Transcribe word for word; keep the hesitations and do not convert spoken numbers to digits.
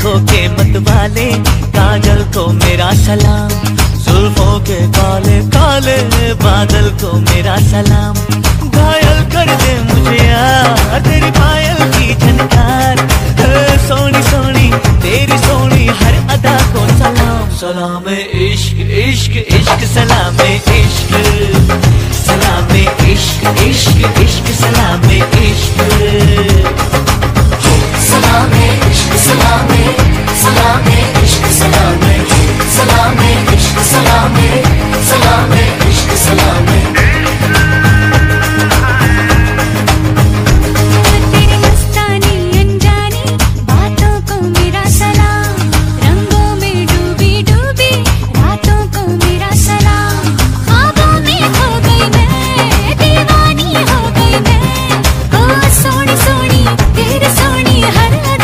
आंखों के मत वाले काजल को मेरा सलाम, जुल्फों के काले काले बादल को मेरा सलाम। घायल कर दे मुझे यार तेरी पायल की झनकार, सोनी सोनी तेरी सोनी हर अदा को सलाम। सलाम इश्क इश्क इश्क सलाम इश्क, सलाम इश्क इश्क इश्क सलाम इश्क, सलाम इश्क सलाम सलाम इश्क सलाम, सलाम इश्क सलाम सलाम इश्क सलाम। तेरी मस्तानी अनजानी बातों को मेरा सलाम, रंगों में डूबी डूबी रातों को मेरा सलाम। ख्वाबों में खो गई मैं, दीवानी हो गई मैं, ओ सोनी सोनी तेरी सोनी हर